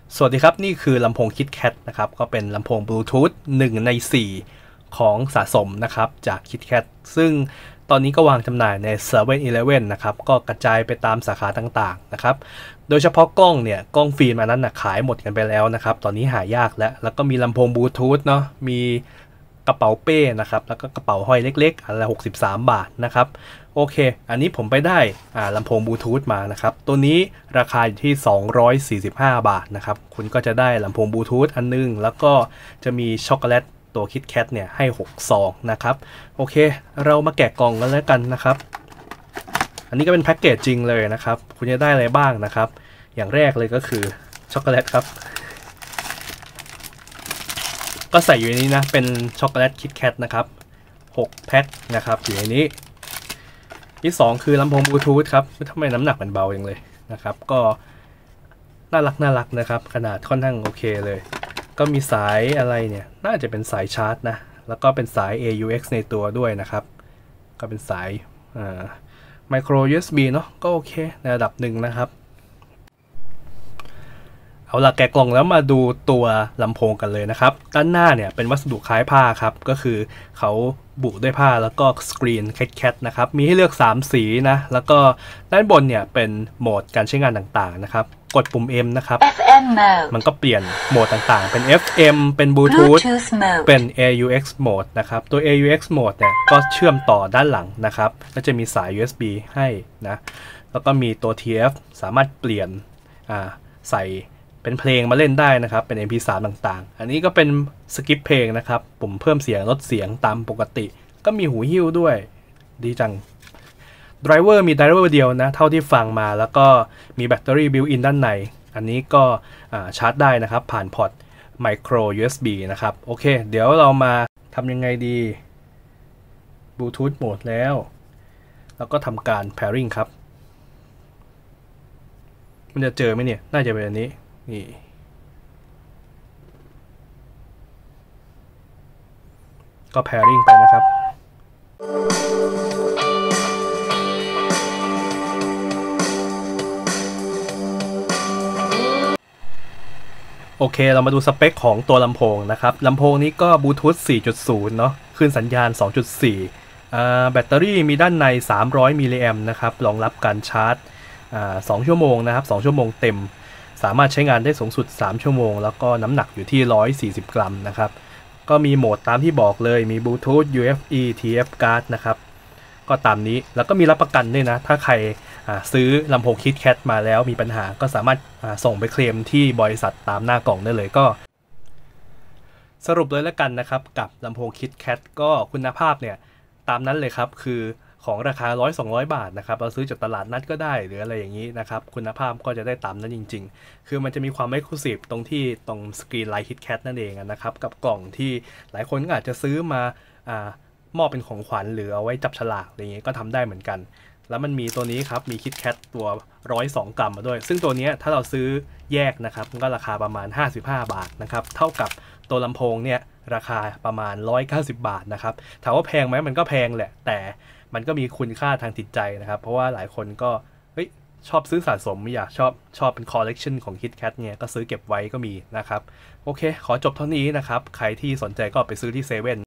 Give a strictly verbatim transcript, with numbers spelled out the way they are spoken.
สวัสดีครับนี่คือลำโพง KitKat นะครับก็เป็นลำโพงบลูทูธหนึ่งในสี่ของสะสมนะครับจาก KitKat ซึ่งตอนนี้ก็วางจำหน่ายใน เซเว่น อีเลฟเว่น นะครับก็กระจายไปตามสาขาต่างๆนะครับโดยเฉพาะกล้องเนี่ยกล้องฟิล์มอันนั้นนะขายหมดกันไปแล้วนะครับตอนนี้หายากแล้วแล้วก็มีลำโพงบลูทูธเนาะมีกระเป๋าเป้นะครับแล้วก็กระเป๋าห้อยเล็กๆอันละหกสิบสามบาทนะครับโอเคอันนี้ผมไปได้อ่าลำโพงบลูทูธมานะครับตัวนี้ราคาอยู่ที่สองร้อยสี่สิบห้าบาทนะครับคุณก็จะได้ลำโพงบลูทูธอันนึงแล้วก็จะมีช็อกโกแลตตัว KitKat เนี่ยให้หกซองนะครับโอเคเรามาแกะกล่องกันแล้วกันนะครับอันนี้ก็เป็นแพ็กเกจจริงเลยนะครับคุณจะได้อะไรบ้างนะครับอย่างแรกเลยก็คือช็อกโกแลตครับก็ใส่อยู่ในนี้นะเป็นช็อกโกแลต KitKat นะครับหกแพ็คนะครับอยู่ในนี้ที่สองคือลำโพงบลูทูธครับทำไมน้ำหนักมันเบาอย่างเลยนะครับก็น่ารักน่ารักนะครับขนาดค่อนข้างโอเคเลยก็มีสายอะไรเนี่ยน่าจะเป็นสายชาร์จนะแล้วก็เป็นสาย เอ ยู เอ็กซ์ ในตัวด้วยนะครับก็เป็นสายไมโคร ยู เอส บี เนาะก็โอเคในระดับหนึ่งนะครับเอาละแกะกล่องแล้วมาดูตัวลำโพงกันเลยนะครับด้านหน้าเนี่ยเป็นวัสดุคล้ายผ้าครับก็คือเขาบุด้วยผ้าแล้วก็สกรีน KitKat นะครับมีให้เลือกสามสีนะแล้วก็ด้านบนเนี่ยเป็นโหมดการใช้งานต่างๆนะครับกดปุ่ม M นะครับเอฟ เอ็ม mode มันก็เปลี่ยนโหมดต่างๆเป็น เอฟ เอ็ม เป็น Bluetooth Bluetooth mode เป็น เอ ยู เอ็กซ์ mode นะครับตัว เอ ยู เอ็กซ์ mode เนี่ยก็เชื่อมต่อด้านหลังนะครับก็จะมีสาย ยู เอส บี ให้นะแล้วก็มีตัว ที เอฟ สามารถเปลี่ยนอ่าใส่เป็นเพลงมาเล่นได้นะครับเป็น เอ็ม พี ทรี ต่างๆอันนี้ก็เป็นสกิปเพลงนะครับปุ่มเพิ่มเสียงลดเสียงตามปกติก็มีหูหิ้วด้วยดีจังไดรเวอร์มีไดรเวอร์เดียวนะเท่าที่ฟังมาแล้วก็มีแบตเตอรี่บิวอินด้านในอันนี้ก็ชาร์จได้นะครับผ่านพอร์ตไมโคร ยู เอส บี นะครับโอเคเดี๋ยวเรามาทำยังไงดีบลูทูธโหมดแล้วแล้วก็ทำการ pairing ครับมันจะเจอไหมเนี่ยน่าจะเป็นอันนี้นี่ก็ pairing ไปนะครับโอเคเรามาดูสเปคของตัวลำโพงนะครับลำโพงนี้ก็บลูทูธ สี่จุดศูนย์ เนาะคลื่นสัญญาณ สองจุดสี่ อ่าแบตเตอรี่มีด้านในสามร้อยมิลลิแอมป์นะครับรองรับการชาร์จอ่าสองชั่วโมงนะครับสองชั่วโมงเต็มสามารถใช้งานได้สูงสุดสามชั่วโมงแล้วก็น้ำหนักอยู่ที่หนึ่งร้อยสี่สิบกรัมนะครับก็มีโหมดตามที่บอกเลยมีบลูทูธ ยู เอฟ อี ที เอฟ card นะครับก็ตามนี้แล้วก็มีรับประกันด้วยนะถ้าใครซื้อลำโพง KitKat มาแล้วมีปัญหาก็สามารถส่งไปเคลมที่บริษัทตามหน้ากล่องได้เลยก็สรุปเลยแล้วกันนะครับกับลำโพง KitKat ก็คุณภาพเนี่ยตามนั้นเลยครับคือของราคา หนึ่งร้อยถึงสองร้อย บาทนะครับเราซื้อจากตลาดนัดก็ได้หรืออะไรอย่างนี้นะครับคุณภาพก็จะได้ตามนั้นจริงๆคือมันจะมีความ Exclusive ตรงที่ตรงสกรีนไลท์ KitKat นั่นเองนะครับกับกล่องที่หลายคนก็อาจจะซื้อมาอ่ามอบเป็นของขวัญหรือเอาไว้จับฉลากอะไรอย่างนี้ก็ทำได้เหมือนกันแล้วมันมีตัวนี้ครับมี KitKat ตัวหนึ่งร้อยสองกรัมมาด้วยซึ่งตัวนี้ถ้าเราซื้อแยกนะครับมันก็ราคาประมาณห้าสิบห้าบาทนะครับเท่ากับตัวลำโพงเนี่ยราคาประมาณหนึ่งร้อยเก้าสิบบาทนะครับถามว่าแพงไหมมันก็แพงแหละแต่มันก็มีคุณค่าทางจิตใจนะครับเพราะว่าหลายคนก็เฮ้ยชอบซื้อสะสมอยากชอบชอบเป็นคอลเลกชันของ KitKat เนี่ยก็ซื้อเก็บไว้ก็มีนะครับโอเคขอจบเท่านี้นะครับใครที่สนใจก็ไปซื้อที่เซเว่น